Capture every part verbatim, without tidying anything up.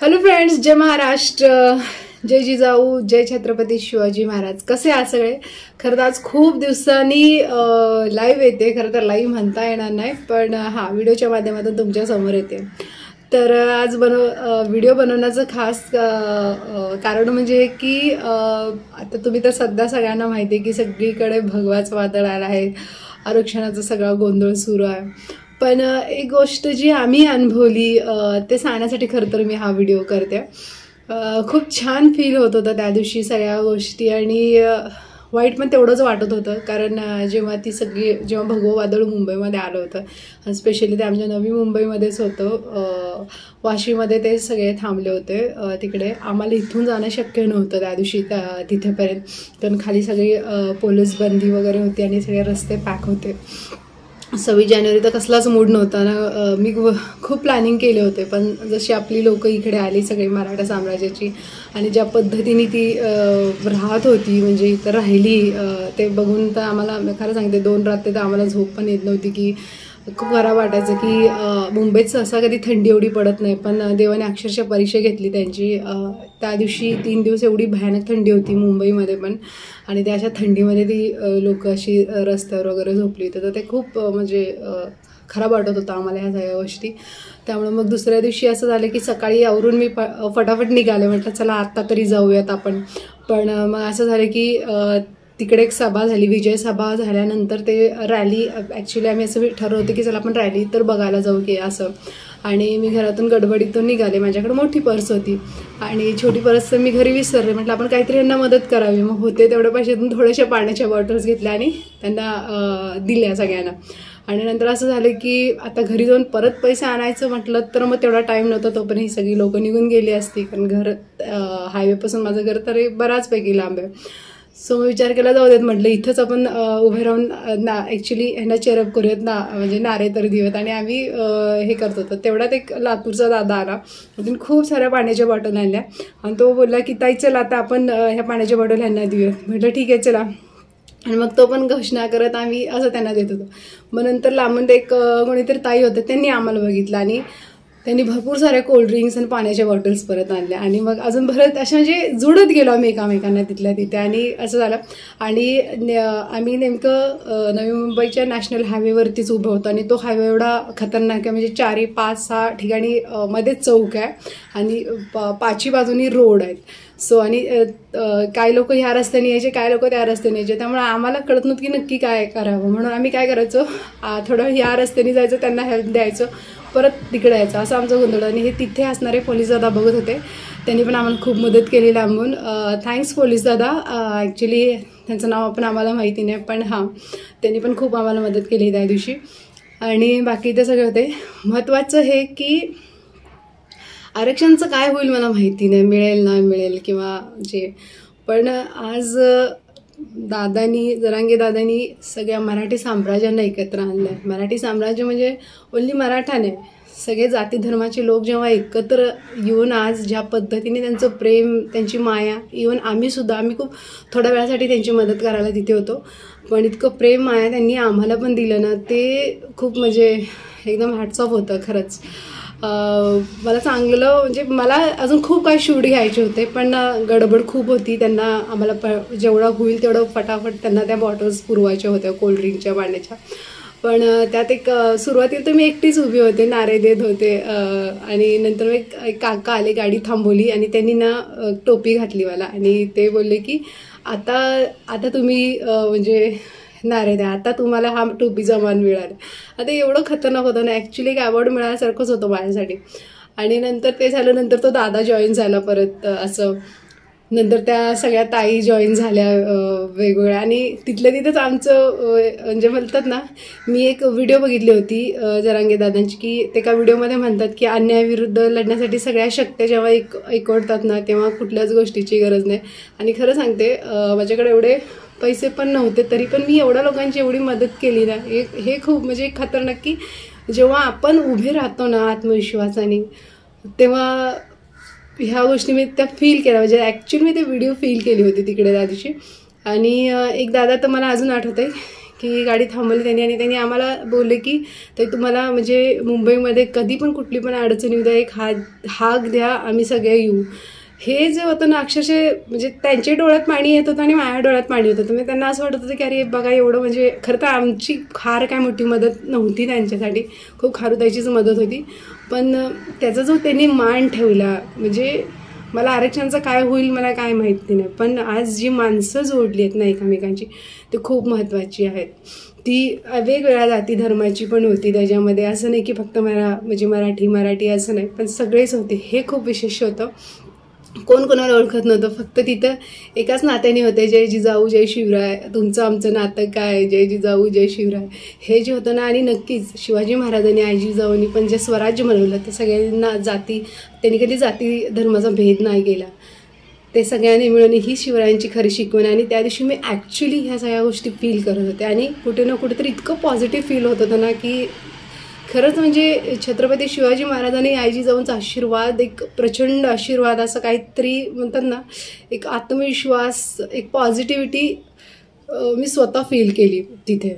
Hello friends, जय महाराष्ट्र, जय जिजाऊ, जय छत्रपती शिवाजी महाराज. कसे आहात सगळे? खरं तर आज खूप दिवसांनी लाईव्ह येते. खरं तर लाईव्ह म्हणता येणार नाही, पण हा व्हिडिओच्या माध्यमातून तुमच्या समोर येते. तर आज बनव व्हिडिओ बनवण्याचं खास कारण म्हणजे की आता तुम्ही तर सध्या सगळ्यांना माहिती आहे की सगळीकडे भगवाचं वादळ आलं आहे, आरक्षणाचा सगळा गोंधळ सुरू आहे. पण एक गोष्ट जी आम्ही अनुभवली ते सांगण्यासाठी खरं तर मी हा व्हिडिओ करते. खूप छान फील होत होतं त्या दिवशी सगळ्या गोष्टी, आणि वाईट पण तेवढंच वाटत होतं. कारण जेव्हा ती सगळी जेव्हा भगवं वादळ मुंबईमध्ये आलं होतं, स्पेशली ते आमच्या नवी मुंबईमध्येच होतं, वाशीमध्ये ते सगळे थांबले होते. तिकडे आम्हाला इथून जाणं शक्य नव्हतं त्या दिवशी त्या तिथेपर्यंत, कारण खाली सगळी पोलीस बंदी वगैरे होती आणि सगळे रस्ते पॅक होते. सव्वीस जानेवारी तर कसलाच मूड नव्हता ना. मी खूप प्लॅनिंग केले होते, पण जशी आपली लोकं इकडे आली सगळी मराठा साम्राज्याची, आणि ज्या पद्धतीने ती राहत होती म्हणजे इथं राहिली, ते बघून तर आम्हाला खरं सांगते दोन रात्री तर आम्हाला झोप पण येत नव्हती. की खूप खराब वाटायचं की मुंबईत सहसा कधी थंडी एवढी पडत नाही, पण देवाने अक्षरशः परीक्षा घेतली त्यांची. त्या दिवशी तीन दिवस एवढी भयानक थंडी होती मुंबईमध्ये पण, आणि त्या अशा थंडीमध्ये ती लोक अशी रस्त्यावर वगैरे झोपली होती. तर ते खूप म्हणजे खराब वाटत होतं आम्हाला ह्या सगळ्या गोष्टी. त्यामुळे मग दुसऱ्या दिवशी असं झालं की सकाळी आवरून मी प फटाफट निघाले, म्हटलं चला आत्ता तरी जाऊयात आपण. पण मग असं झालं की तिकडे एक सभा झाली, विजय सभा झाल्यानंतर ते रॅली, ॲक्च्युली आम्ही असं ठरवलं होतं की चला आपण रॅली तर बघायला जाऊ की असं. आणि मी घरातून गडबडीतून निघाले, माझ्याकडे मोठी पर्स होती आणि छोटी पर्स तर मी घरी विसरले. म्हटलं आपण काहीतरी यांना मदत करावी. मग होते तेवढ्या पैशातून थोड्याशा पाण्याच्या बॉटल्स घेतल्या आणि त्यांना दिल्या सगळ्यांना. आणि नंतर असं झालं की आता घरी जाऊन परत पैसे आणायचं म्हटलं तर मग तेवढा टाईम नव्हता, तोपर्यंत ही सगळी लोकं निघून गेली असती, कारण घर हायवेपासून माझं घर तरी बऱ्याचपैकी लांब आहे. सो मी विचार केला जाऊ देत, म्हटलं इथंच आपण उभे राहून ना ॲक्च्युली ह्यांना चेअरअप करूयात ना, म्हणजे नारे तर देऊयात. आणि आम्ही हे करत होतो. तेवढ्यात एक लातूरचा दादा आला, त्यातून खूप साऱ्या पाण्याच्या बॉटल आणल्या आणि तो बोलला की ताई चला आता आपण ह्या पाण्याच्या बॉटल ह्यांना देऊयात. म्हटलं ठीक आहे चला. आणि मग तो पण घोषणा करत आम्ही असं त्यांना देत होतो. मग नंतर लांबून एक कोणीतरी ताई होतं, त्यांनी आम्हाला बघितलं आणि त्यांनी भरपूर साऱ्या कोल्ड्रिंक्स आणि पाण्याच्या बॉटल्स परत आणल्या. आणि मग अजून भरत अशा म्हणजे जुळत गेलो आम्ही एकामेकांना तिथल्या तिथे, आणि असं झालं. आणि आम्ही नेमकं नवी मुंबईच्या नॅशनल हायवेवरतीच उभं होतो, आणि तो हायवे एवढा खतरनाक आहे, म्हणजे चारी पाच सहा ठिकाणी मध्येच चौक आहे आणि पाचही बाजूनी रोड आहेत. सो आणि काही लोक ह्या रस्त्याने यायचे, काही लोक त्या रस्त्याने यायचे, त्यामुळे आम्हाला कळत नव्हतं की नक्की काय करावं. म्हणून आम्ही काय करायचो, थोडं ह्या रस्त्याने जायचं, त्यांना हेल्प द्यायचं, परत तिकडे यायचं, असं आमचं गोंधळ. आणि हे तिथे असणारे पोलीस दादा बघत होते, त्यांनी पण आम्हाला खूप मदत केली लांबून. थँक्स पोलीस दादा. ॲक्च्युली त्यांचं नाव पण आम्हाला माहिती नाही, पण हां त्यांनी पण खूप आम्हाला मदत केली त्या दिवशी. आणि बाकी ते सगळे होते. महत्त्वाचं हे की आरक्षणचं काय होईल मला माहिती नाही, मिळेल ना मिळेल किंवा जे, पण आज दादानी जरांगे दादानी सगळ्या मराठी साम्राज्यांना एकत्र आणलं आहे. मराठी साम्राज्य म्हणजे ओन्ली मराठा नाही, सगळे जाती धर्माचे लोक जेव्हा एकत्र येऊन आज ज्या पद्धतीने त्यांचं प्रेम, त्यांची माया, इवन आम्हीसुद्धा आम्ही खूप थोड्या वेळासाठी त्यांची मदत करायला तिथे होतो, पण इतकं प्रेम माया त्यांनी आम्हाला पण दिलं ना, ते खूप म्हणजे एकदम हॅट्स ऑफ होतं खरंच. मला चांगलं म्हणजे मला अजून खूप काही शूट घ्यायचे होते, पण गडबड खूप होती. त्यांना आम्हाला प जेवढं होईल तेवढं फटाफट त्यांना त्या बॉटल्स पुरवायच्या होत्या कोल्ड्रिंकच्या पाण्याच्या. पण त्यात एक सुरुवातीला तर मी एकटीच उभी होते, नारे देत होते. आणि नंतर एक काका आले, गाडी थांबवली आणि त्यांनी ना टोपी घातली मला, आणि ते बोलले की आता आता तुम्ही म्हणजे नारे द्या, आता तुम्हाला हा टोपीचा मान मिळाला. आता एवढं खतरनाक होतं ना, ॲक्च्युली एक अवॉर्ड मिळाल्यासारखंच होतं माझ्यासाठी. आणि नंतर ते झालं, नंतर तो दादा जॉईन झाला परत असं. नंतर त्या सगळ्या ताई जॉईन झाल्या वेगवेगळ्या, आणि तिथल्या तिथंच आमचं म्हणजे म्हणतात ना, मी एक व्हिडिओ बघितली होती जरांगे दादांची, की ते एका व्हिडिओमध्ये म्हणतात की अन्यायाविरुद्ध लढण्यासाठी सगळ्या शक्त्या जेव्हा एक एकवटतात ना, तेव्हा कुठल्याच गोष्टीची गरज नाही. आणि खरं सांगते माझ्याकडे एवढे पैसे पण नव्हते, तरी पण मी एवढ्या लोकांची एवढी मदत केली ना, हे हे खूप म्हणजे खतरनाक. की जेव्हा आपण उभे राहतो ना आत्मविश्वासाने, तेव्हा ह्या गोष्टी मी त्या फील केल्या. म्हणजे ॲक्च्युली मी ते व्हिडिओ फील केली होती तिकडे त्या दिवशी. आणि एक दादा तर मला अजून आठवत आहे की गाडी थांबवली त्यांनी आणि त्यांनी आम्हाला बोलले की ते तुम्हाला म्हणजे मुंबईमध्ये कधी पण कुठली पण अडचणी उद्या एक हाक हाक द्या, आम्ही सगळे येऊ. हे जे होतं ना अक्षरशः म्हणजे त्यांच्या डोळ्यात पाणी येत होतं आणि माझ्या डोळ्यात पाणी येत होतं. म्हणजे त्यांना असं वाटत होतं की अरे बघा एवढं म्हणजे खरं तर आमची फार काय मोठी मदत नव्हती त्यांच्यासाठी, खूप खारुताईचीच मदत होती. पण त्याचा जो त्यांनी मान ठेवला म्हणजे मला आरक्षणाचं काय होईल मला काय माहिती नाही, पण आज जी माणसं जोडली आहेत ना एकमेकांची ती खूप महत्त्वाची आहेत. ती वेगवेगळ्या जाती धर्माची पण होती त्याच्यामध्ये, असं नाही की फक्त मरा म्हणजे मराठी मराठी असं नाही, पण सगळेच होते. हे खूप विशेष होतं. कोण कोणाला ओळखत नव्हतं, फक्त तिथं एकाच नात्याने होते, जय जिजाऊ जय शिवराय, तुमचं आमचं नातं काय, जय जिजाऊ जय शिवराय, हे जे होतं ना. आणि नक्कीच शिवाजी महाराजांनी आई जिजाऊंनी पण जे स्वराज्य मिळवलं ते सगळ्यांना जाती त्यांनी कधी जाती धर्माचा भेद नाही केला, ते सगळ्यांनी मिळून ही शिवरायांची खरी शिकवण. आणि त्या दिवशी मी ॲक्च्युली ह्या सगळ्या गोष्टी फील करत होते आणि कुठे ना कुठेतरी इतकं पॉझिटिव्ह फील होत होतं ना की खरंच म्हणजे छत्रपती शिवाजी महाराजांनी आई जिजाऊंचा आशीर्वाद, एक प्रचंड आशीर्वाद, असं काहीतरी म्हणतात ना, एक आत्मविश्वास, एक पॉझिटिव्हिटी मी स्वतः फील केली तिथे.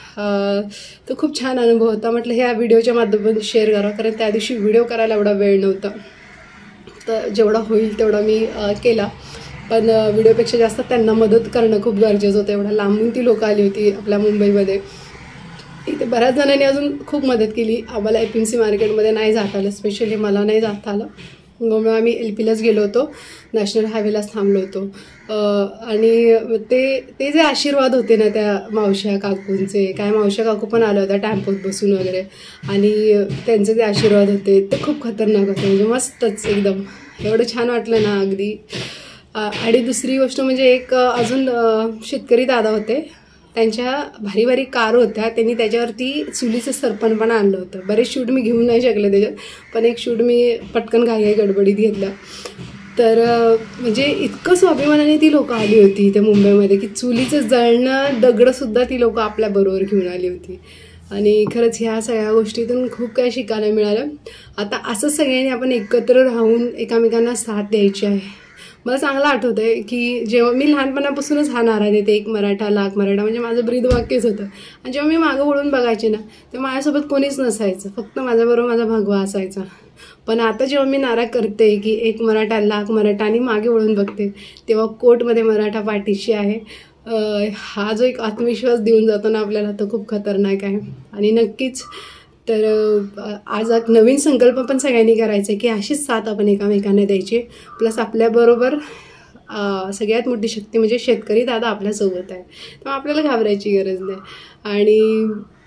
तो खूप छान अनुभव होता. म्हटलं ह्या व्हिडिओच्या माध्यमातून शेअर करा, कारण त्या दिवशी व्हिडिओ करायला एवढा वेळ नव्हता, तर जेवढा होईल तेवढा मी केला. पण व्हिडिओपेक्षा जास्त त्यांना मदत करणं खूप गरजेचं होतं. एवढ्या लांबून ती लोकं आली होती आपल्या मुंबईमध्ये. इथे बऱ्याच जणांनी अजून खूप मदत केली. आम्हाला ए पी एम सी मार्केटमध्ये नाही जाता आलं, स्पेशली मला नाही जाता आलं, म्हणून आम्ही एल पीलाच गेलो होतो, नॅशनल हायवेलाच थांबलो होतो. आणि ते ते जे आशीर्वाद होते ना त्या मावश्या काकूंचे, काय मावश्या काकू पण आल्या होत्या टॅम्पोत बसून वगैरे, आणि त्यांचे जे आशीर्वाद होते ते खूप खतरनाक होते, म्हणजे मस्तच एकदम एवढं छान वाटलं ना अगदी. आणि दुसरी गोष्ट म्हणजे एक अजून शेतकरी दादा होते, त्यांच्या भारी भारी कार होत्या, त्यांनी त्याच्यावरती चुलीचं सरपण पण आणलं होतं. बरेच शूट मी घेऊन नाही शकले त्याच्यात, पण एक शूट मी पटकन घाई गडबडीत घेतलं. तर म्हणजे इतकं स्वाभिमानाने ती लोकं आली होती इथे मुंबईमध्ये की चुलीचं जळणं दगडंसुद्धा ती लोकं आपल्याबरोबर घेऊन आली होती. आणि खरंच ह्या सगळ्या गोष्टीतून खूप काही शिकायला मिळालं. आता असं सगळ्यांनी आपण एकत्र राहून एकामेकांना साथ द्यायची आहे. मला चांगलं आठवतं आहे की जेव्हा मी लहानपणापासूनच हा नारा देते, एक मराठा लाख मराठा, म्हणजे माझं ब्रीदवाक्यच होतं. आणि जेव्हा मी मागं वळून बघायचे ना तेव्हा माझ्यासोबत कोणीच नसायचं, फक्त माझ्याबरोबर माझा भगवा असायचा. पण आता जेव्हा मी नारा करते की एक मराठा लाख मराठा आणि मागे वळून बघते, तेव्हा कोर्टमध्ये मराठा पाठीशी आहे. हा जो एक आत्मविश्वास देऊन जातो ना आपल्याला, तो खूप खतरनाक आहे. आणि नक्कीच तर आज एक नवीन संकल्प पण सगळ्यांनी करायचा आहे की अशीच साथ आपण एकामेकांना द्यायची. प्लस आपल्याबरोबर सगळ्यात मोठी शक्ती म्हणजे शेतकरी दादा आपल्यासोबत आहे, तेव्हा आपल्याला घाबरायची गरज नाही. आणि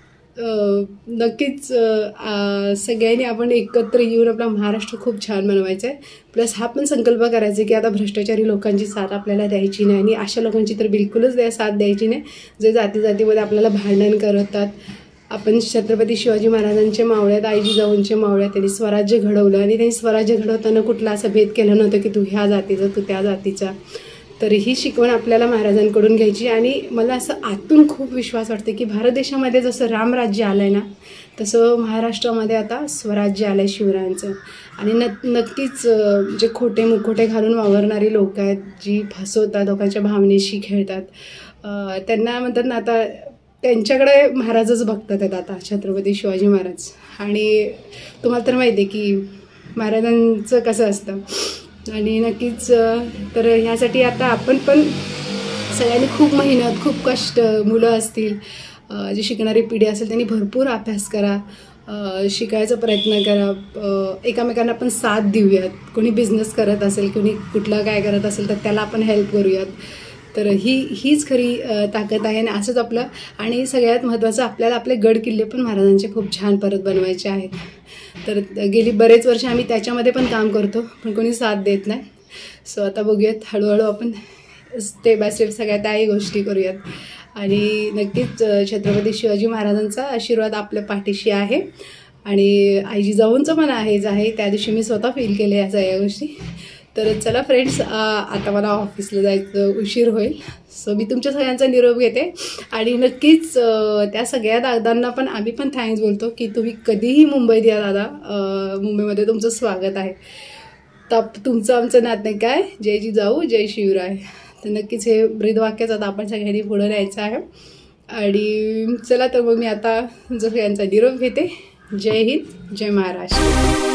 नक्कीच सगळ्यांनी आपण एकत्र येऊन आपला महाराष्ट्र खूप छान बनवायचा आहे. प्लस हा पण संकल्प करायचा आहे की आता भ्रष्टाचारी लोकांची साथ आपल्याला द्यायची नाही, आणि अशा लोकांची तर बिलकुलच द्या साथ द्यायची नाही जे जाती जातीमध्ये आपल्याला भांडण करतात. आपण छत्रपती शिवाजी महाराजांचे मावळ्यात, आई जिजाऊंचे मावळ्यात, त्यांनी स्वराज्य घडवलं आणि त्यांनी स्वराज्य घडवताना कुठला असा भेद केला नव्हतं की तू ह्या जातीचा तू त्या जातीचा. तर ही शिकवण आपल्याला महाराजांकडून घ्यायची. आणि मला असं आतून खूप विश्वास वाटते की भारत देशामध्ये जसं रामराज्य आलं आहे ना, तसं महाराष्ट्रामध्ये आता स्वराज्य आलं आहे शिवरायांचं. आणि न नक्कीच जे खोटे मुखोटे घालून वावरणारी लोकं आहेत, जी फसवतात, लोकांच्या भावनेशी खेळतात, त्यांना म्हणतात ना आता त्यांच्याकडे महाराजच बघतात आहेत आता, छत्रपती शिवाजी महाराज. आणि तुम्हाला तर माहिती आहे की महाराजांचं कसं असतं. आणि नक्कीच तर ह्यासाठी आता आपण पण सगळ्यांनी खूप मेहनत, खूप कष्ट, मुलं असतील, जी शिकणारी पिढी असेल त्यांनी भरपूर अभ्यास करा, शिकायचा प्रयत्न करा, एकामेकांना आपण साथ देऊयात. कोणी बिझनेस करत असेल, कोणी कुठलं काय करत असेल तर त्याला आपण हेल्प करूयात. तर ही हीच खरी ताकद आहे. आणि असंच आपलं, आणि सगळ्यात महत्त्वाचं आपल्याला आपले गड किल्ले पण महाराजांचे खूप छान परत बनवायचे आहेत. तर गेली बरेच वर्ष आम्ही त्याच्यामध्ये पण काम करतो, पण कोणी साथ देत नाही. सो आता बघूयात, हळूहळू आपण स्टेप बाय स्टेप सगळ्या त्याही गोष्टी करूयात. आणि नक्कीच छत्रपती शिवाजी महाराजांचा आशीर्वाद आपल्या पाठीशी आहे, आणि आई जिजाऊंचं पण आहेच आहे. त्या दिवशी मी स्वतः फील केले या सगळ्या गोष्टी. तर चला फ्रेंड्स, आता मला ऑफिसला जायचं उशीर होईल, सो मी तुमच्या सगळ्यांचा निरोप घेते. आणि नक्कीच त्या सगळ्या दादांना पण आम्ही पण थँक्स बोलतो की तुम्ही कधीही मुंबईत या दादा, मुंबईमध्ये तुमचं स्वागत आहे. तर तुमचं आमचं नातं काय, जय जिजाऊ जय शिवराय. तर नक्कीच हे ब्रीदवाक्यच आता आपण सगळ्यांनी पुढं न्यायचं आहे. आणि चला तर मग मी आता जसं यांचा निरोप घेते. जय हिंद, जय महाराष्ट्र.